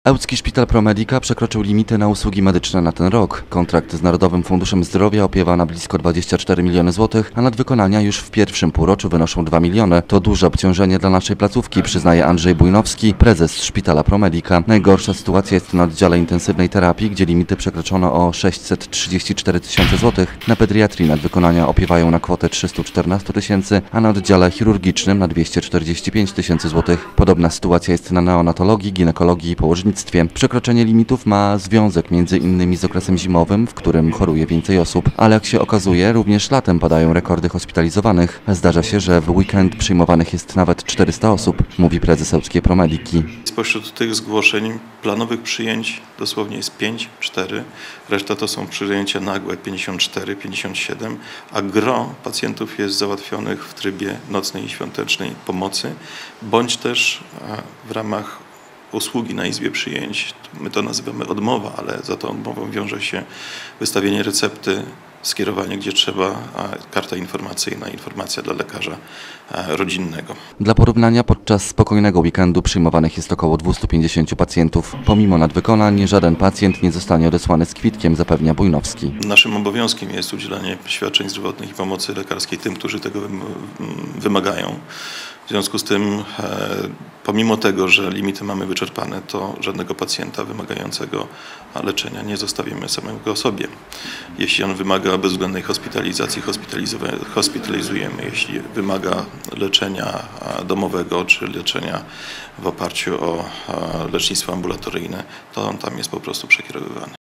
Ełcki Szpital ProMedica przekroczył limity na usługi medyczne na ten rok. Kontrakt z Narodowym Funduszem Zdrowia opiewa na blisko 24 miliony złotych, a nadwykonania już w pierwszym półroczu wynoszą 2 miliony. To duże obciążenie dla naszej placówki, przyznaje Andrzej Bujnowski, prezes Szpitala ProMedica. Najgorsza sytuacja jest na oddziale intensywnej terapii, gdzie limity przekroczono o 634 tysiące złotych. Na pediatrii nadwykonania opiewają na kwotę 314 tysięcy, a na oddziale chirurgicznym na 245 tysięcy złotych. Podobna sytuacja jest na neonatologii, ginekologii i położnictwie. Przekroczenie limitów ma związek m.in. z okresem zimowym, w którym choruje więcej osób, ale jak się okazuje, również latem padają rekordy hospitalizowanych. Zdarza się, że w weekend przyjmowanych jest nawet 400 osób, mówi prezes Ełckiej ProMediki. Spośród tych zgłoszeń planowych przyjęć dosłownie jest 5-4, reszta to są przyjęcia nagłe 54-57, a gro pacjentów jest załatwionych w trybie nocnej i świątecznej pomocy, bądź też w ramach usługi na izbie przyjęć. My to nazywamy odmowa, ale za tą odmową wiąże się wystawienie recepty, skierowanie gdzie trzeba, karta informacyjna, informacja dla lekarza rodzinnego. Dla porównania, podczas spokojnego weekendu przyjmowanych jest około 250 pacjentów. Pomimo nadwykonań żaden pacjent nie zostanie odesłany z kwitkiem, zapewnia Bujnowski. Naszym obowiązkiem jest udzielanie świadczeń zdrowotnych i pomocy lekarskiej tym, którzy tego wymagają. W związku z tym, pomimo tego, że limity mamy wyczerpane, to żadnego pacjenta wymagającego leczenia nie zostawimy samego sobie. Jeśli on wymaga bezwzględnej hospitalizacji, hospitalizujemy. Jeśli wymaga leczenia domowego czy leczenia w oparciu o lecznictwo ambulatoryjne, to on tam jest po prostu przekierowywany.